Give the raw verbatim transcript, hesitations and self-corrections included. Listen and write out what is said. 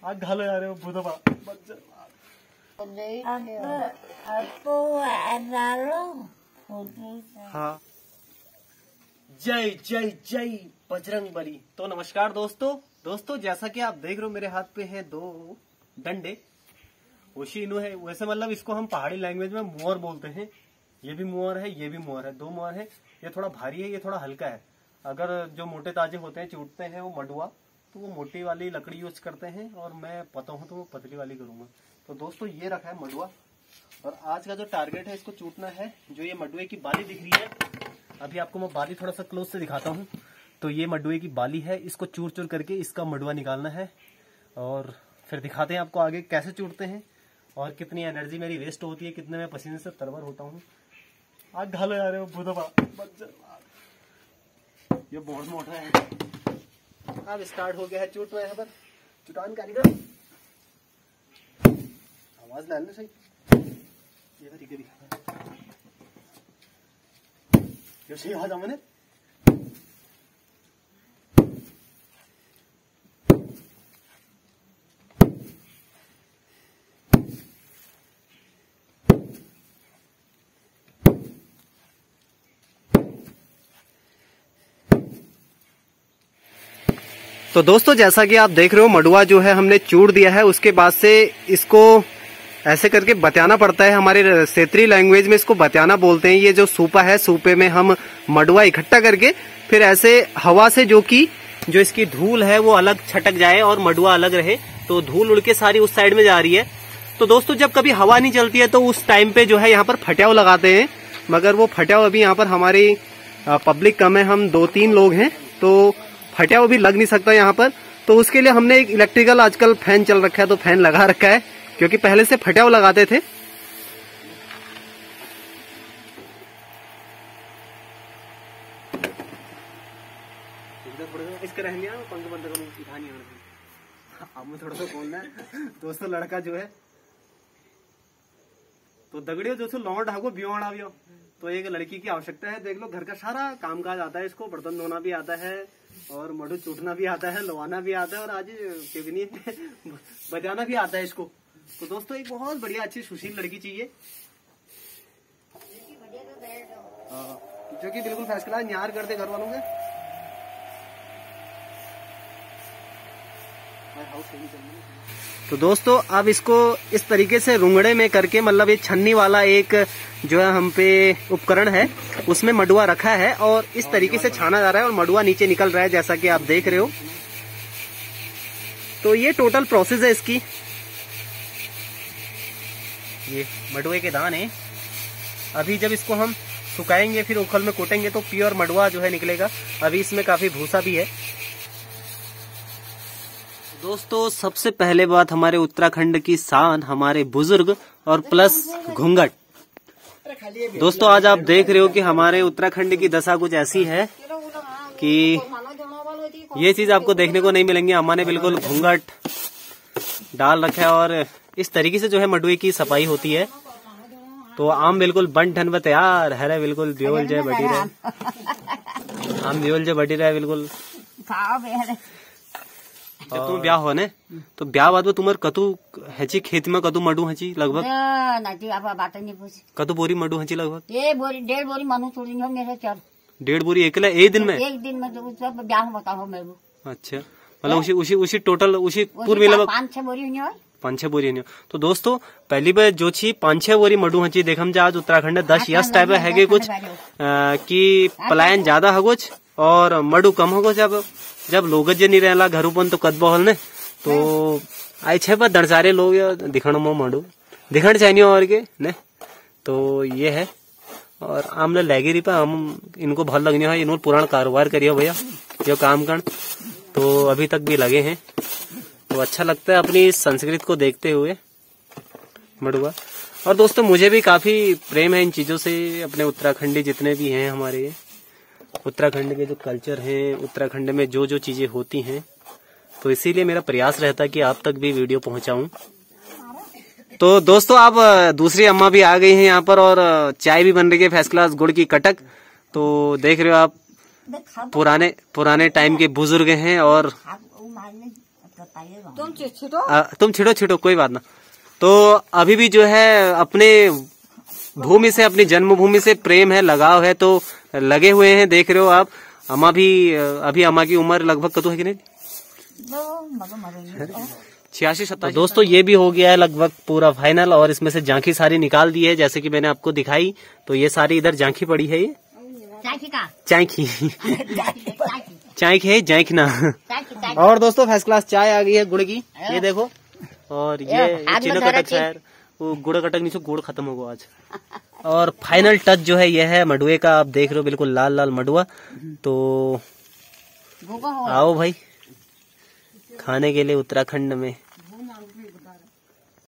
आग घालो यार भूतबा हाँ। जय जय जय बजरंगबली। तो नमस्कार दोस्तों दोस्तों जैसा कि आप देख रहे हो मेरे हाथ पे है दो डंडे। ओशी इनू है, वैसे मतलब इसको हम पहाड़ी लैंग्वेज में मोर बोलते हैं। ये भी मोर है, ये भी मोर है, दो मोर है। ये थोड़ा भारी है, ये थोड़ा हल्का है। अगर जो मोटे ताजे होते हैं चूटते हैं वो मडुआ, तो वो मोटी वाली लकड़ी यूज करते हैं और मैं पता हूँ तो वो पतली वाली करूंगा। तो दोस्तों ये रखा है मडुआ और आज का जो टारगेट है इसको चूटना है। जो ये मडुए की बाली दिख रही है, अभी आपको मैं बाली थोड़ा सा क्लोज से दिखाता हूँ। तो ये मडुए की बाली है, इसको चूर चूर करके इसका मडुआ निकालना है और फिर दिखाते हैं आपको आगे कैसे चूटते हैं और कितनी एनर्जी मेरी वेस्ट होती है, कितने मैं पसीने से तरबर होता हूँ। आग घालो यार भूतबा। ये बहुत मोटा है। अब स्टार्ट हो गया है चूटना। यहाँ पर चुटान कारीगर आवाज डालने सही। ये तरीके दिखा ये सही आवाज मैंने तो दोस्तों जैसा कि आप देख रहे हो मडुआ जो है हमने चूड़ दिया है। उसके बाद से इसको ऐसे करके बत्याना पड़ता है। हमारे क्षेत्रीय लैंग्वेज में इसको बत्याना बोलते हैं। ये जो सूपा है, सूपे में हम मडुआ इकट्ठा करके फिर ऐसे हवा से जो कि जो इसकी धूल है वो अलग छटक जाए और मडुआ अलग रहे। तो धूल उड़ के सारी उस साइड में जा रही है। तो दोस्तों जब कभी हवा नहीं चलती है तो उस टाइम पे जो है यहाँ पर फट्याव लगाते हैं, मगर वो फट्याव अभी यहाँ पर हमारी पब्लिक कम है, हम दो तीन लोग हैं तो फट्याव भी लग नहीं सकता यहाँ पर। तो उसके लिए हमने एक इलेक्ट्रिकल आजकल फैन चल रखा है तो फैन लगा रखा है, क्योंकि पहले से फट्याव लगाते थे। इसका रहने पंख बंद करूँ सिखा नहीं अब मैं थोड़ा सा बोलना है। दोस्तों लड़का जो है तो दगड़ियों जो लौंड ढाको बियोड़ आवियो, तो एक लड़की की आवश्यकता है। देख लो घर का सारा कामकाज आता है इसको, बर्तन धोना भी आता है और मडू चूटना भी आता है, लवाना भी आता है और आज पिगनी बजाना भी आता है इसको। तो दोस्तों एक बहुत बढ़िया अच्छी सुशील लड़की चाहिए जो कि बिल्कुल फर्स्ट क्लास न्यार कर दे घर वालों के। तो दोस्तों अब इसको इस तरीके से रुंगड़े में करके, मतलब ये छन्नी वाला एक जो है हम पे उपकरण है उसमें मडुआ रखा है और इस तरीके से छाना जा रहा है और मडुआ नीचे निकल रहा है जैसा कि आप देख रहे हो। तो ये टोटल प्रोसेस है इसकी। ये मडुए के दान है। अभी जब इसको हम सुखाएंगे फिर उखल में कोटेंगे तो प्योर मडुआ जो है निकलेगा। अभी इसमें काफी भूसा भी है। दोस्तों सबसे पहले बात हमारे उत्तराखंड की शान, हमारे बुजुर्ग और प्लस घूंघट। दोस्तों आज आप देख रहे हो कि हमारे उत्तराखंड की दशा कुछ ऐसी है कि ये चीज आपको देखने को नहीं मिलेंगी। हमारे बिल्कुल घूंघट डाल रखा है और इस तरीके से जो है मडुए की सफाई होती है। तो आम बिल्कुल बन ठन तैयार है, बिल्कुल ब्योल जय बटी रहे, आम ब्योल जय बटी रहे बिल्कुल। जब तुम ब्याह हो ने तो ब्याह बाद में तुम्हारे कतु हची खेत में कतु मडू हची लगभग बात नहीं पूछ कतु बोरी मडू हची लगभग ये बोरी डेढ़ बोरी मनु छोड़ी हो मेरे चल डेढ़ बोरी एक एक दिन में एक दिन में तो सब ब्याह बताओ मेरे को। अच्छा मतलब उसी उसी उसी टोटल उसी पूर्व लगभग पाँच छह बोरी नहीं पाँच छह बोरी नहीं। तो दोस्तों पहली बार जो छी पाँच छह बोरी मडू हची देखम जा आज उत्तराखंड में दस यस टाइप है कुछ की पलायन ज्यादा है कुछ और मडू कम हो। जब जब लोग जे नहीं रहला घर ऊपर तो कद बहल ने तो आए छे पर दरसारे लोग दिखण में मडू दिखण चाहिए और के ने। तो ये है और आमने लगे रही पर हम इनको भल लगने है। इन्होंने पुराना कारोबार करियो भैया जो काम कर तो अभी तक भी लगे हैं। तो अच्छा लगता है अपनी संस्कृति को देखते हुए मडुआ। और दोस्तों मुझे भी काफी प्रेम है इन चीजों से। अपने उत्तराखंडी जितने भी हैं हमारे उत्तराखंड के जो कल्चर हैं, उत्तराखंड में जो जो चीजें होती हैं, तो इसीलिए मेरा प्रयास रहता है कि आप तक भी वीडियो पहुंचाऊं। तो दोस्तों आप दूसरी अम्मा भी आ गई हैं यहाँ पर और चाय भी बन रही है फर्स्ट क्लास गुड़ की कटक। तो देख रहे हो आप पुराने पुराने टाइम के बुजुर्ग हैं और तुम छिटो तुम छिटो छिटो कोई बात ना। तो अभी भी जो है अपने भूमि से, अपनी जन्मभूमि से प्रेम है, लगाव है, तो लगे हुए हैं। देख रहे हो आप, अम्मा भी, अभी अम्मा की उम्र लगभग कतू है कि नहीं, छियासी सत्तासी। दोस्तों ये भी हो गया है लगभग पूरा फाइनल, और इसमें से झांकी सारी निकाल दी है जैसे कि मैंने आपको दिखाई। तो ये सारी इधर झांकी पड़ी है, ये चायखी चायखी है, जायख ना। और दोस्तों फर्स्ट क्लास चाय आ गई है गुड़ की, ये देखो। और ये चीनो कटक शहर, वो गुड़ कटक नहीं, गुड़ खत्म होगा आज। और फाइनल टच जो है ये है मडुए का, आप देख रहे हो बिल्कुल लाल लाल मडुआ। तो आओ भाई खाने के लिए उत्तराखंड में।